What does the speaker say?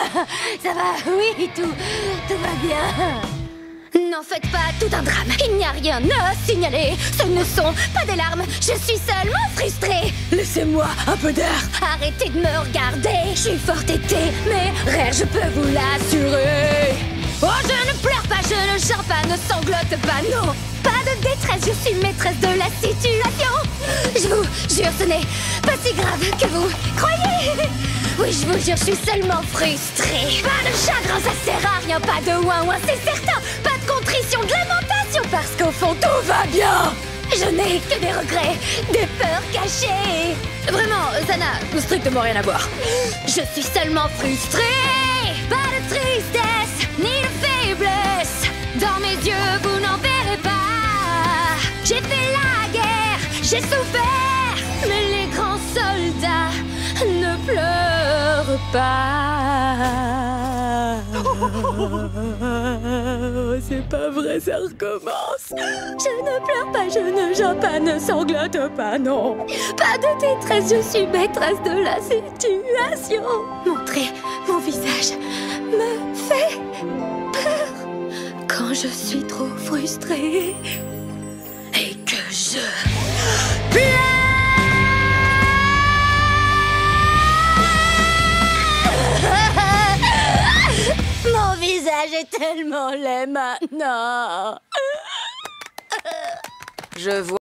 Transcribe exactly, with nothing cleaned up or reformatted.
Ça va, oui, tout, tout va bien. N'en faites pas tout un drame, il n'y a rien à signaler. Ce ne sont pas des larmes, je suis seulement frustrée. Laissez-moi un peu d'air. Arrêtez de me regarder, je suis fort têtée, mais rire, je peux vous l'assurer. Oh, je ne pleure pas, je ne chante pas, ne sanglote pas, non. Pas de détresse, je suis maîtresse de la situation. Je vous jure, ce n'est pas si grave que vous croyez. Oui, je vous jure, je suis seulement frustrée. Pas de chagrin, ça sert à rien, pas de ouin ouin, c'est certain. Pas de contrition, de lamentation, parce qu'au fond, tout va bien. Je n'ai que des regrets, des peurs cachées. Vraiment, ça n'a strictement rien à voir. Je suis seulement frustrée. Pas de tristesse, ni de faiblesse. Dans mes yeux, vous n'en verrez pas. J'ai fait la guerre, j'ai souffert, mais les grands soldats ne pleurent pas. C'est pas vrai, ça recommence. Je ne pleure pas, je ne chante pas, ne sanglote pas, non. Pas de détresse, je suis maîtresse de la situation. Montrer mon visage me fait peur quand je suis trop frustrée et que je pleure. Mon visage est tellement laid maintenant. Je vois.